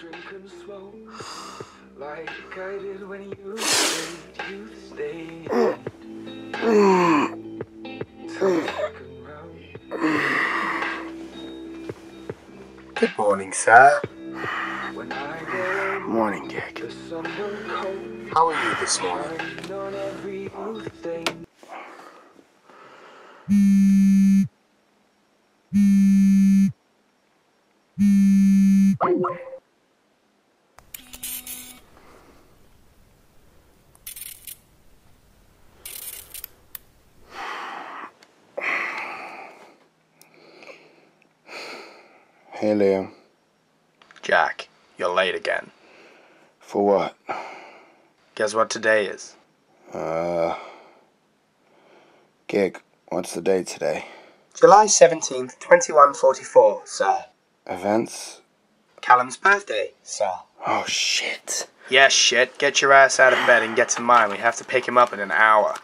drink and smoke like I did when you said you'd stay. Good morning, sir. Morning, Gig. How are you this morning? Hey, Liam. Jack, you're late again. For what? Guess what today is? Gig, what's the date today? July 17th, 2144, sir. Events? Callum's birthday, sir. Oh, shit. Yeah, shit. Get your ass out of bed and get to mine. We have to pick him up in an hour.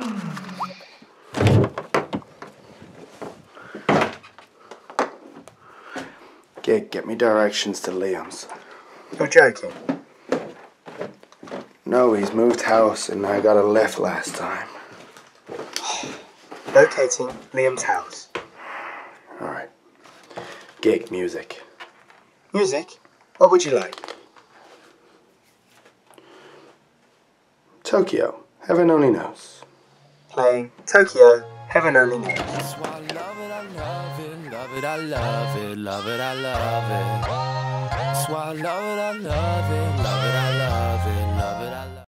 Gig, get me directions to Liam's. You're joking. No, he's moved house and I got a lift last time. Locating Liam's house. Alright. Gig, music. Music? What would you like? Towkio, heaven only knows. Playing Tokyo, Heaven Only Knows. That's why I love it, I love it, love it, I love it, love it, I love it. That's why I love it, I love it, love it, I love it.